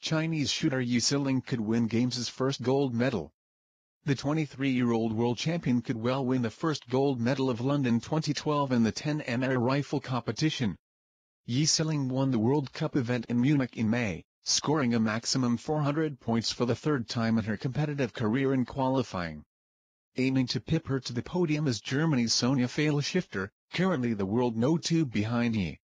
Chinese shooter Yu Siling could win Games' first gold medal. The 23-year-old world champion could well win the first gold medal of London 2012 in the 10m air rifle competition. Yu Siling won the World Cup event in Munich in May, scoring a maximum 400 points for the third time in her competitive career in qualifying. Aiming to pip her to the podium is Germany's Sonja Fehlschifter, currently the world No. 2 behind Yi.